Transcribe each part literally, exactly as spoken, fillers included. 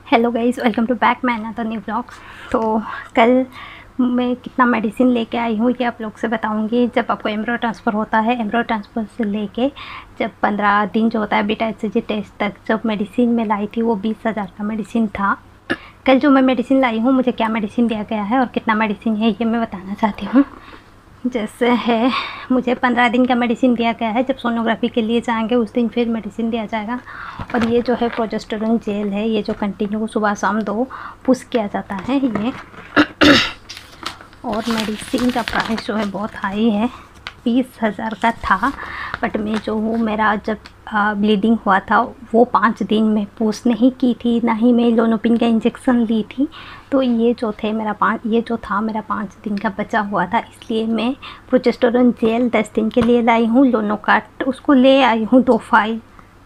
Hello guys, welcome to back मैं another new blogs. तो कल मैं कितना मेडिसिन लेके आई हूँ ये आप लोग से बताऊँगी। जब आपको एम्ब्रो ट्रांसफ़र होता है, एम्ब्रो ट्रांसफ़र से लेके जब पंद्रह दिन जो होता है beta H C G test तक, जब मेडिसिन मैं लाई थी वो बीस हज़ार का मेडिसिन था। कल जो मैं मेडिसिन लाई हूँ, मुझे क्या मेडिसिन दिया गया है और कितना मेडिसिन है ये मैं बताना चाहती हूँ। जैसे है, मुझे पंद्रह दिन का मेडिसिन दिया गया है। जब सोनोग्राफी के लिए जाएंगे उस दिन फिर मेडिसिन दिया जाएगा। और ये जो है प्रोजेस्टेरोन जेल है, ये जो कंटिन्यू सुबह शाम दो पुश किया जाता है ये। और मेडिसिन का प्राइस जो है बहुत हाई है, बीस हज़ार का था। बट मैं जो हूँ, मेरा जब ब्लीडिंग हुआ था वो पाँच दिन में पुश नहीं की थी, ना ही मैं लोनोपिन का इंजेक्शन ली थी। तो ये जो थे मेरा पाँच ये जो था मेरा पाँच दिन का बचा हुआ था, इसलिए मैं प्रोजेस्टेरोन जेल दस दिन के लिए लाई हूँ। लोनोकार्ट उसको ले आई हूँ दो फाइल।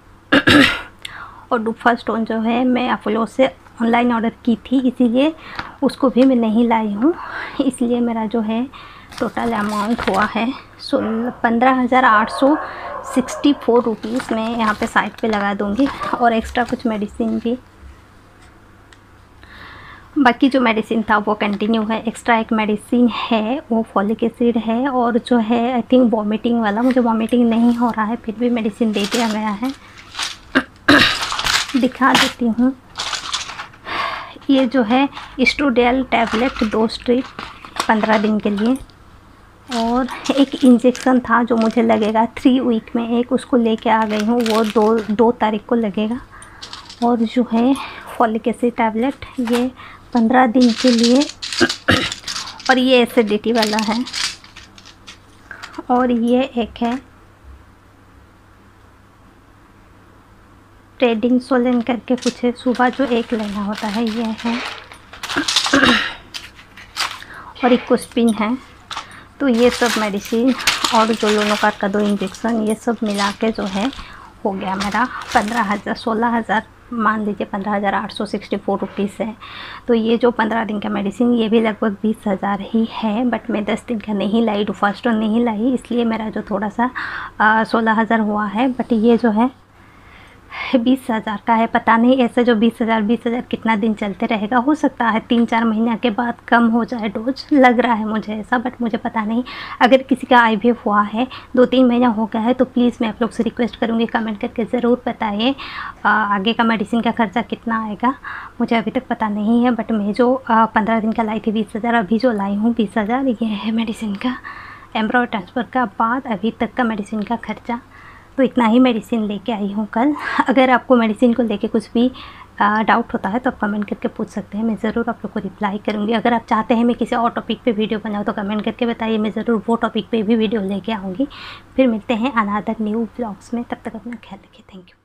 और डुफास्टोन जो है मैं अपोलो से ऑनलाइन ऑर्डर की थी, इसीलिए उसको भी मैं नहीं लाई हूँ। इसलिए मेरा जो है टोटल अमाउंट हुआ है सोलह पंद्रह हज़ार आठ सौ सिक्सटी फोर रुपीज़। मैं यहाँ पे साइड पे लगा दूँगी। और एक्स्ट्रा कुछ मेडिसिन भी, बाकी जो मेडिसिन था वो कंटिन्यू है। एक्स्ट्रा एक मेडिसिन है वो फॉलिक एसिड है, और जो है आई थिंक वॉमिटिंग वाला, मुझे वॉमिटिंग नहीं हो रहा है फिर भी मेडिसिन दे दिया गया है। दिखा देती हूँ। ये जो है स्टूडेल टैबलेट दो स्ट्रिप पंद्रह दिन के लिए, और एक इंजेक्शन था जो मुझे लगेगा थ्री वीक में एक, उसको लेके आ गई हूँ, वो दो दो तारीख को लगेगा। और जो है फॉलिक एसिड टैबलेट ये पंद्रह दिन के लिए। और ये एसिडिटी वाला है। और ये एक है ट्रेडिंग सोलन करके कुछ है, सुबह जो एक लेना होता है ये है। और एक कुस्पिन है। तो ये सब मेडिसिन और जो लोनोकार्ट का दो इंजेक्शन, ये सब मिला के जो है हो गया मेरा पंद्रह हज़ार सोलह हज़ार मान लीजिए पंद्रह हज़ार आठ सौ सिक्सटी फोर रुपीज़ है। तो ये जो पंद्रह दिन का मेडिसिन ये भी लगभग बीस हज़ार ही है। बट मैं दस दिन का नहीं लाई, डुफास्टोन नहीं लाई, इसलिए मेरा जो थोड़ा सा सोलह हज़ार हुआ है। बट ये जो है बीस हज़ार का है। पता नहीं ऐसा जो बीस हज़ार बीस हज़ार कितना दिन चलते रहेगा, हो सकता है तीन चार महीने के बाद कम हो जाए डोज, लग रहा है मुझे ऐसा, बट मुझे पता नहीं। अगर किसी का आई वी एफ हुआ है, दो तीन महीना हो गया है, तो प्लीज़ मैं आप लोग से रिक्वेस्ट करूँगी कमेंट करके ज़रूर बताइए आगे का मेडिसिन का खर्चा कितना आएगा। मुझे अभी तक पता नहीं है। बट मैं जो पंद्रह दिन का लाई थी बीस हज़ार, अभी जो लाई हूँ बीस हज़ार, ये है मेडिसिन का एम्ब्रो ट्रांसफ़र का बाद अभी तक का मेडिसिन का खर्चा। तो इतना ही मेडिसिन लेके आई हूँ कल। अगर आपको मेडिसिन को लेके कुछ भी डाउट होता है तो आप कमेंट करके पूछ सकते हैं, मैं ज़रूर आप लोग को रिप्लाई करूँगी। अगर आप चाहते हैं मैं किसी और टॉपिक पे वीडियो बनाऊँ तो कमेंट करके बताइए, मैं ज़रूर वो टॉपिक पे भी वीडियो लेके आऊँगी। फिर मिलते हैं अनदर न्यू ब्लॉग्स में, तब तक अपना ख्याल रखिए। Thank you.